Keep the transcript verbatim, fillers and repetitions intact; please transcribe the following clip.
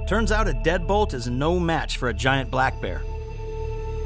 Turns out a deadbolt is no match for a giant black bear.